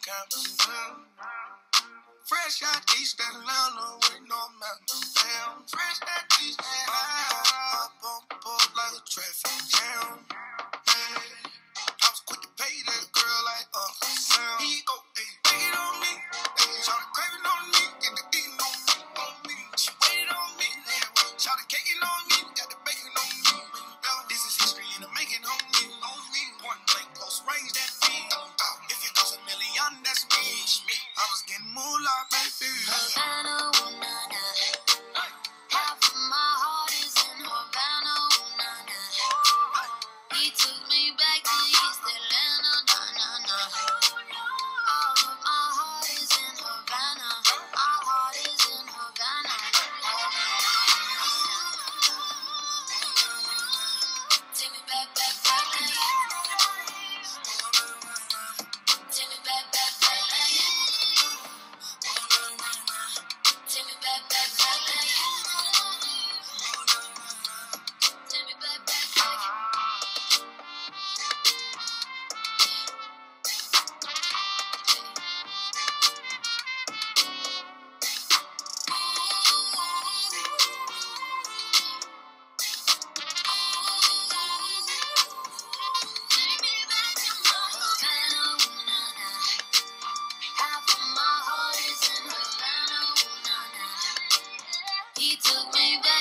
campus town. Fresh out East Atlanta with no mountain down. Fresh out East Atlanta, up on board like a traffic jam. Hey, I was quick to pay that girl like Uncle Sam. He go, hey, take it on me. Hey, shout craving on me, get the eating on me. She waited on me, yeah. Shout caking on me, got the bacon on me. This is history and the making on me. Point blank, close range, that me. If it goes a million, that's me. I was getting moolah, baby. Havana, ooh, nah, nah. Half of my heart is in Havana, ooh, nah, nah. He took me back to East Atlanta, nah, nah, nah. All of my heart is in Havana. My heart is in Havana. Take me back, back, back, back. Take me back, back, back, back. Take me back, back, back, back. Take me back, back, back. Take me back to Havana, ooh, nah, nah. Half of my heart is in Havana, ooh, nah, nah. He took me back.